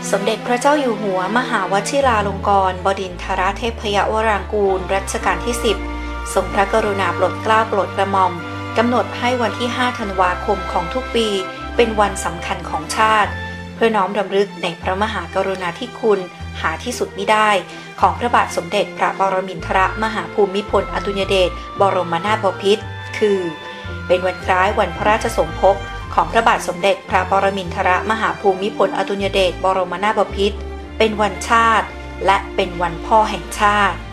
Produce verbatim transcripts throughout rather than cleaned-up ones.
สมเด็จพระเจ้าอยู่หัวมหาวชิราลงกรณ์บดินทรเทพยวรางกูลรัชกาลที่สิบทรงพระกรุณาโปรดเกล้าโปรดกระหม่อมกำหนดให้วันที่ห้าธันวาคมของทุกปีเป็นวันสำคัญของชาติเพื่อน้อมรำลึกในพระมหากรุณาธิคุณหาที่สุดมิได้ของพระบาทสมเด็จพระปรมินทรมหาภูมิพลอดุลยเดชบรมนาถบพิตรคือเป็นวันคล้ายวันพระราชสมภพของพระบาทสมเด็จพระปรมินทรมหาภูมิพลอดุลยเดชบรมนาถบพิตรเป็นวันชาติและเป็นวันพ่อแห่งชาติ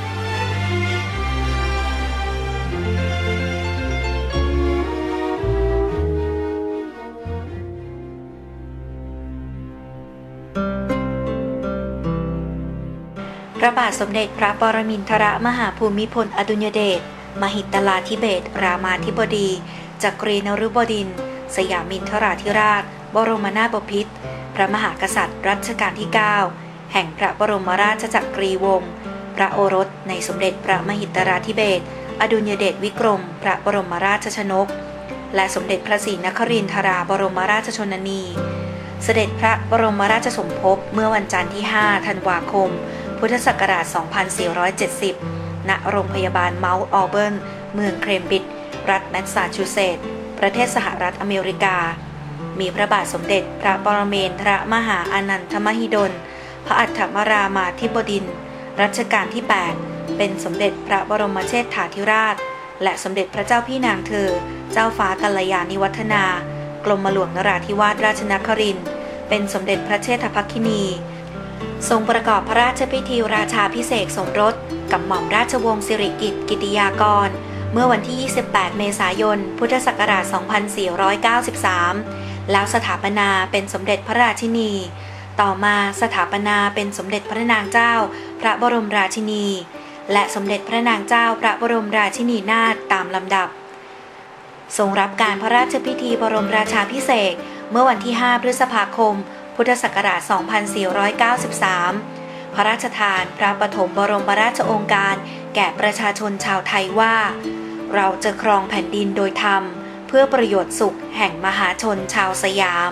พระบาทสมเด็จพระปรมินทรมหาภูมิพลอดุลยเดชมหิตลาธิเบศรรามาธิบดีจักรีนฤบดินทร์สยามินทราธิราชบรมนาถบพิตรพระมหากษัตริย์รัชกาลที่เก้าแห่งพระบรมราชจักรีวงศ์พระโอรสในสมเด็จพระมหิตลาธิเบศรอดุลยเดชวิกรมพระบรมราชชนกและสมเด็จพระศรีนครินทราบรมราชชนนีเสด็จพระบรมราชสมภพเมื่อวันจันทร์ที่ห้าธันวาคมพุทธศักราชสองพันสี่ร้อยเจ็ดสิบณโรงพยาบาลเมาท์ออเบิร์นเมืองเคมบริดจ์รัฐแมสซาชูเซตส์ประเทศสหรัฐอเมริกามีพระบาทสมเด็จพระปรเมนทรมหาอานันทมหิดลพระอัฏฐมรามาธิบดินทร์รัชกาลที่แปดเป็นสมเด็จพระบรมเชษฐาธิราชและสมเด็จพระเจ้าพี่นางเธอเจ้าฟ้ากัลยาณิวัฒนากรมหลวงนราธิวาสราชนครินทร์เป็นสมเด็จพระเชษฐภคินีทรงประกอบพระราชพิธีราชาภิเษกสมรสกับหม่อมราชวงศ์สิริกิติ์กิติยากรเมื่อวันที่ยี่สิบแปดเมษายนพุทธศักราชสองพันสี่ร้อยเก้าสิบสามแล้วสถาปนาเป็นสมเด็จพระราชินีต่อมาสถาปนาเป็นสมเด็จพระนางเจ้าพระบรมราชินีและสมเด็จพระนางเจ้าพระบรมราชินีนาถตามลำดับทรงรับการพระราชพิธีบรมราชาภิเษกเมื่อวันที่ห้าพฤษภาคมพุทธศักราชสองพันสี่ร้อยเก้าสิบสามพระราชทานพระปฐมบรมราชโองการแก่ประชาชนชาวไทยว่าเราจะครองแผ่นดินโดยธรรมเพื่อประโยชน์สุขแห่งมหาชนชาวสยาม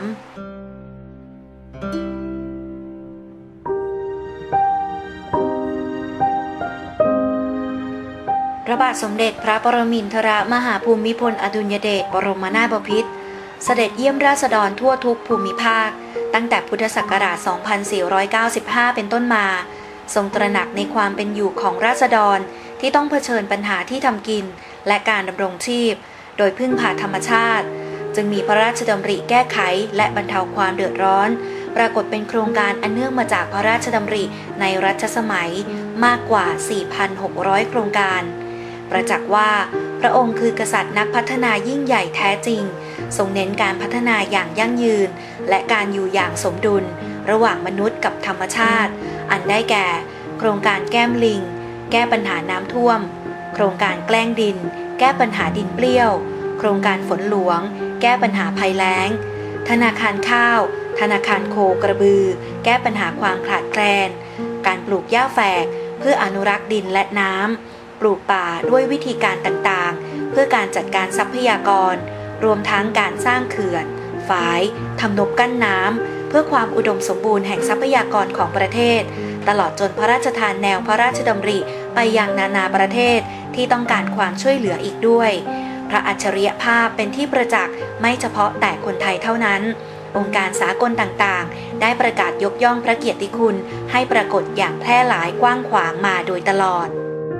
พระบาทสมเด็จพระปรมินทรมหาภูมิพลอดุลยเดชบรมนาถบพิตรเสด็จเยี่ยมราษฎรทั่วทุกภูมิภาคตั้งแต่พุทธศักราชสองพันสี่ร้อยเก้าสิบห้าเป็นต้นมาทรงตระหนักในความเป็นอยู่ของราษฎรที่ต้องเผชิญปัญหาที่ทำกินและการดำรงชีพโดยพึ่งพาธรรมชาติจึงมีพระราชดำริแก้ไขและบรรเทาความเดือดร้อนปรากฏเป็นโครงการอันเนื่องมาจากพระราชดำริในรัชสมัยมากกว่า สี่พันหกร้อย โครงการประจักษ์ว่าพระองค์คือกษัตริย์นักพัฒนายิ่งใหญ่แท้จริงทรงเน้นการพัฒนาอย่างยั่งยืนและการอยู่อย่างสมดุลระหว่างมนุษย์กับธรรมชาติอันได้แก่โครงการแก้มลิงแก้ปัญหาน้ำท่วมโครงการแกล้งดินแก้ปัญหาดินเปรี้ยวโครงการฝนหลวงแก้ปัญหาภัยแล้งธนาคารข้าวธนาคารโคกระบือแก้ปัญหาความขาดแคลนการปลูกหญ้าแฝกเพื่ออนุรักษ์ดินและน้ำปลูกป่าด้วยวิธีการต่างๆเพื่อการจัดการทรัพยากรรวมทั้งการสร้างเขื่อนฝายทำนบกั้นน้ำเพื่อความอุดมสมบูรณ์แห่งทรัพยากรของประเทศตลอดจนพระราชทานแนวพระราชดำริไปยังนานาประเทศที่ต้องการความช่วยเหลืออีกด้วยพระอัจฉริยภาพเป็นที่ประจักษ์ไม่เฉพาะแต่คนไทยเท่านั้นองค์การสากลต่างๆได้ประกาศยกย่องพระเกียรติคุณให้ปรากฏอย่างแพร่หลายกว้างขวางมาโดยตลอด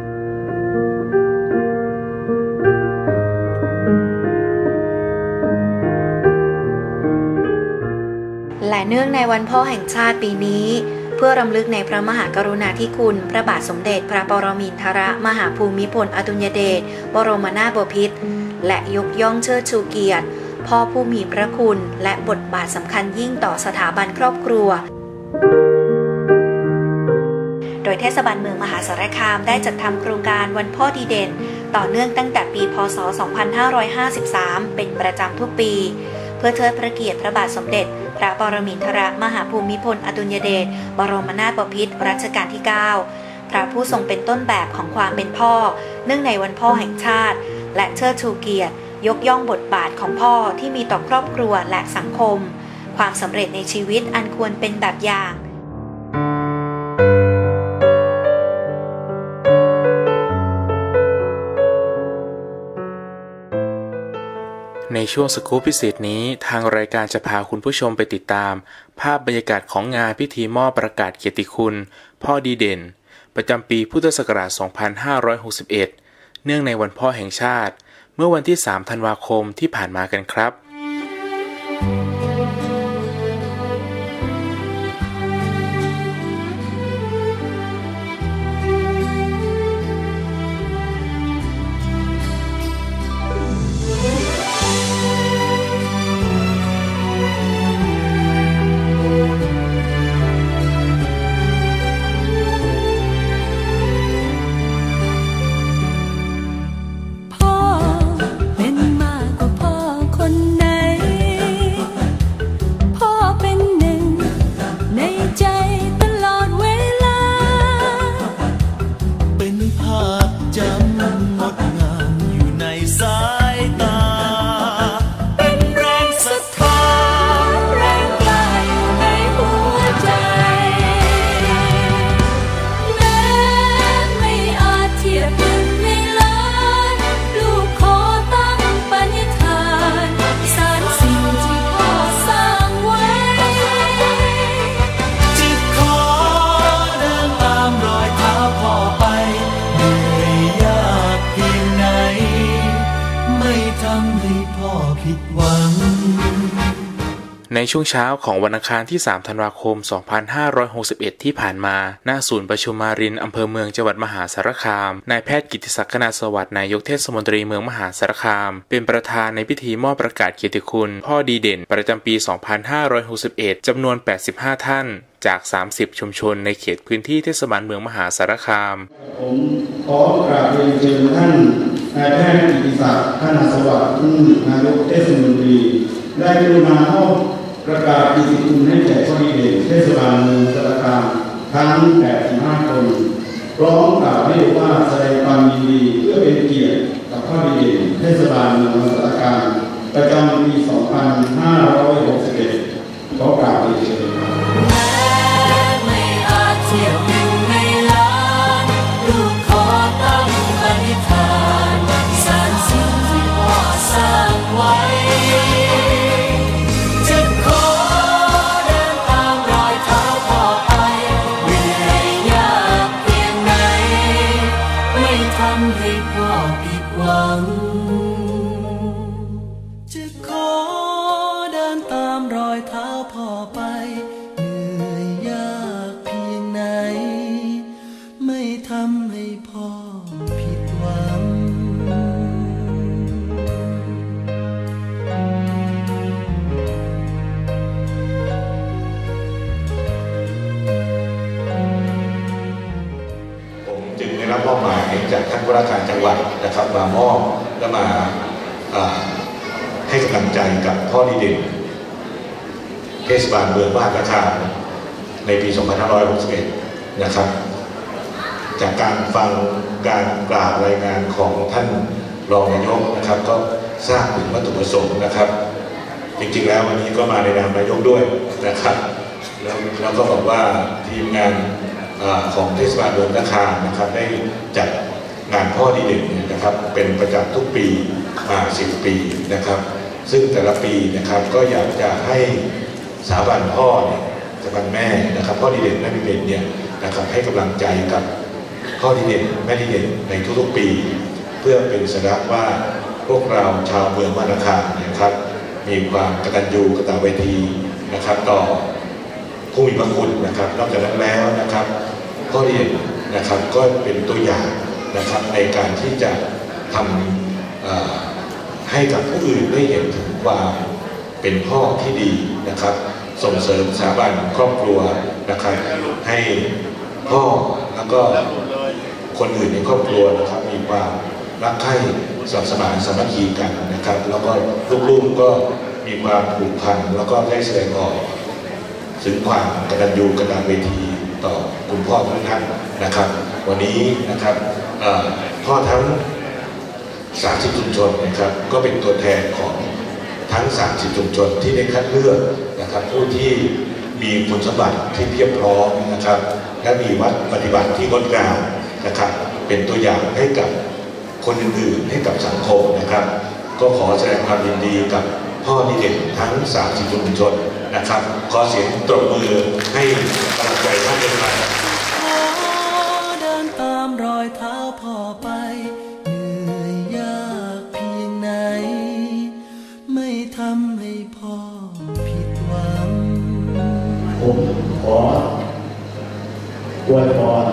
และเนื่องในวันพ่อแห่งชาติปีนี้เพื่อรำลึกในพระมหากรุณาธิคุณพระบาทสมเด็จพระปรมินทรมหาภูมิพลอดุลยเดชบรมนาถบพิตรและยกย่องเชิดชูเกียรติพ่อผู้มีพระคุณและบทบาทสำคัญยิ่งต่อสถาบันครอบครัวโดยเทศบาลเมืองมหาสารคามได้จัดทำโครงการวันพ่อดีเด่นต่อเนื่องตั้งแต่ปีพ.ศ. สองพันห้าร้อยห้าสิบสามเป็นประจำทุกปีเพื่อเทิดพระเกียรติพระบาทสมเด็จพระปรมินทรมหาภูมิพลอดุลยเดชบรมนาถบพิตรรัชกาลที่เก้าพระผู้ทรงเป็นต้นแบบของความเป็นพ่อเนื่องในวันพ่อแห่งชาติและเชิดชูเกียรติยกย่องบทบาทของพ่อที่มีต่อครอบครัวและสังคมความสำเร็จในชีวิตอันควรเป็นแบบอย่างในช่วงสกู๊ปพิเศษนี้ทางรายการจะพาคุณผู้ชมไปติดตามภาพบรรยากาศของงานพิธีมอบประกาศเกียรติคุณพ่อดีเด่นประจำปีพุทธศักราช สองพันห้าร้อยหกสิบเอ็ด เนื่องในวันพ่อแห่งชาติเมื่อวันที่ สาม ธันวาคมที่ผ่านมากันครับในช่วงเช้าของวันอังคารที่ สาม ธันวาคม สองพันห้าร้อยหกสิบเอ็ด ที่ผ่านมาณศูนย์ประชุมมารินอำเภอเมืองจังหวัดมหาสารคามนายแพทย์กิติศักดิ์ คณาสวัสดิ์นายกเทศมนตรีเมืองมหาสารคามเป็นประธานในพิธีมอบประกาศเกียรติคุณพ่อดีเด่นประจำปี สองพันห้าร้อยหกสิบเอ็ด จำนวน แปดสิบห้า ท่านจาก สามสิบ ชุมชนในเขตพื้นที่เทศบาลเมืองมหาสารคามผมขอกราบเรียนเชิญท่านนายแพทย์กิติศักดิ์ คณาสวัสดิ์นายกเทศมนตรีได้กรุณามอบประกาศเกียรติคุณให้แก่พ่อดีเด่นเทศบาลเมืองสารคามทั้ง แปดสิบห้า คนพร้อมกล่าวให้ว่าแสดงความยินดีเพื่อเป็นเกียรติกับพ่อดีเด่นเทศบาลเมืองสารคามประจำปี สองพันห้าร้อยหกสิบเอ็ด ขอกราบเรียนเชิญมอบหมายจากท่านผู้ว่าการจังหวัดนะครับมามอบและมาให้กำลังใจกับพ่อดีเด่นเทศบาลเมืองมหาสารคามในปี สองพันห้าร้อยหกสิบเอ็ด นะครับจากการฟังการกล่าวรายงานของท่านรองนายกนะครับก็ทราบถึงวัตถุประสงค์นะครับจริงๆแล้ววันนี้ก็มาในนามนายกด้วยนะครับแล้วแล้วก็บอกว่าทีมงานของเทศบาลเมืองสารคามนะครับได้จัดงานพ่อดีเด่นนะครับเป็นประจำทุกปีมาสิบปีนะครับซึ่งแต่ละปีนะครับก็อยากจะให้สถาบันพ่อเนี่ยสถาบันแม่นะครับพ่อดีเด่นแม่ดีเด่นเนี่ยนะครับให้กำลังใจกับพ่อดีเด่นแม่ดีเด่นในทุกๆปีเพื่อเป็นสัญลักษณ์ว่าพวกเราชาวเมืองมหาสารคามนะครับมีความกตัญญูกตเวทีนะครับต่อผู้มีพระคุณนะครับนอกจากนั้นแล้วนะครับพ่อดีเด่นนะครับก็เป็นตัวอย่างนะครับในการที่จะทำให้กับผู้อื่นได้เห็นถึงความเป็นพ่อที่ดีนะครับส่งเสริมสถาบันครอบครัวนะครับให้พ่อแล้วก็คนอื่นในครอบครัวนะครับมีความรักใคร่สมัครสมานสามัคคีกันนะครับแล้วก็ลูกๆก็มีความผูกพันแล้วก็ได้แสดงออกถึงความกตัญญูกตเวทีต่อคุณพ่อทุกท่านนะครับวันนี้นะครับพ่อทั้งสามสิบชุมชนนะครับก็เป็นตัวแทนของททั้งสามสิบชุมชนที่ได้คัดเลือกนะครับผู้ที่มีคุณสมบัติที่เพียบพร้อมนะครับและมีวัดปฏิบัติที่งดงามนะครับเป็นตัวอย่างให้กับคนอื่นๆให้กับสังคมนะครับก็ขอแสดงความยินดีกับพ่อดีเด่นทั้งสามสิบชุมชนนะครับขอเสียงตบมือให้กำลังใจท่านด้วยครับเดินตามรอยเท้าพ่อไปเหนื่อยยากเพียงไหนไม่ทำให้พ่อผิดหวังผมขออวยพร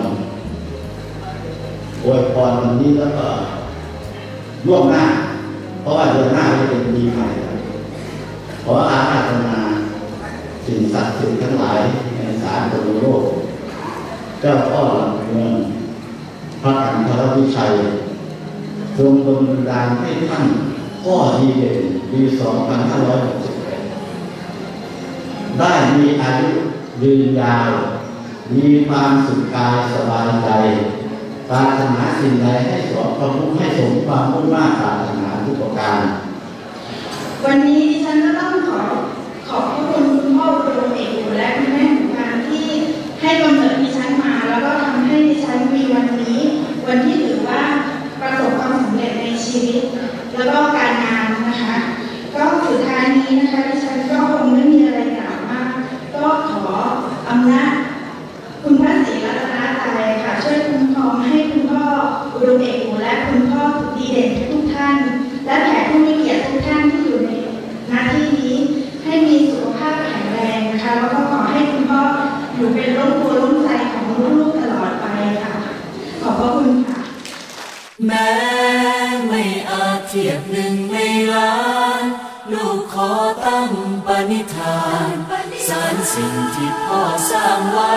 อวยพรวันนี้แล้วก็ล่วงหน้าเพราะว่าเดือนหน้าจะเป็นปีใหม่ขออาราธนาสิ่งศักดิ์สิทธิ์ทั้งหลายในสากลโลกเจ้าพ่อหลักเมืองพระกันธรวิชัยทรงดลบันดาลให้ท่านพ่อดีเด่นปีสองพันห้าร้อยหกสิบแปดได้มีอายุยืนยาวมีความสุขกายสบายใจปรารถนาสิ่งใดให้สมความมุ่งให้สมความมุ่งมั่นปรารถนาทุกประการวันนี้ดิฉันก็ต้องขอขอบพระคุณคุณพ่ออุดมเอกอุและคุณแม่หนูการที่ให้กำเนิดดิฉันมาแล้วก็ทำให้ดิฉันมีวันนี้วันที่ถือว่าประสบความสำเร็จในชีวิตแล้วก็การงานนะคะก็สุดท้ายนี้นะคะดิฉันก็คงไม่มีอะไรกล่าวมากก็ขออำนาจคุณพระศรีรัตนตรัยค่ะช่วยคุ้มครองให้คุณพ่ออุดมเอกอุและคุณพ่อดีเด่นทุกท่านและแขกผู้มีเกียรติทุกท่านที่อยู่ในหน้าที่นี้ให้มีสุขภาพแข็งแรงนะคะแล้วก็ขอให้คุณพ่ออยู่เป็นร่มโพล่มไทรของลูกๆตลอดไปค่ะขอบพระคุณค่ะแม้ไม่อาจเทียบหนึ่งในล้านลูกขอตั้งปณิธานสานสิ่งที่พ่อสร้างไว้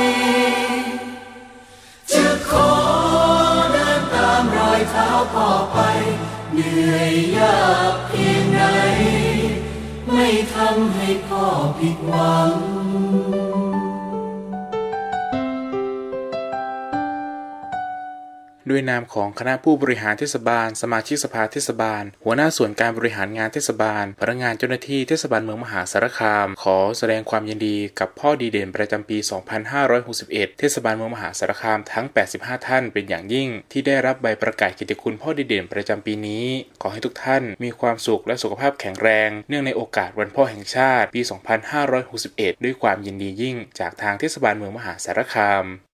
จะขอเดินตามรอยเท้าพ่อไปเหนื่อยยากเพียงไหนไม่ทำให้พ่อผิดหวังด้วยนามของคณะผู้บริหารเทศบาลสมาชิกสภาเทศบาลหัวหน้าส่วนการบริหารงานเทศบาลพนักงานเจ้าหน้าที่เทศบาลเมืองมหาสารคามขอแสดงความยินดีกับพ่อดีเด่นประจำปี สองพันห้าร้อยหกสิบเอ็ด เทศบาลเมืองมหาสารคามทั้ง แปดสิบห้า ท่านเป็นอย่างยิ่งที่ได้รับใบประกาศเกียรติคุณพ่อดีเด่นประจำปีนี้ขอให้ทุกท่านมีความสุขและสุขภาพแข็งแรงเนื่องในโอกาสวันพ่อแห่งชาติปี สองพันห้าร้อยหกสิบเอ็ด ด้วยความยินดียิ่งจากทางเทศบาลเมืองมหาสารคาม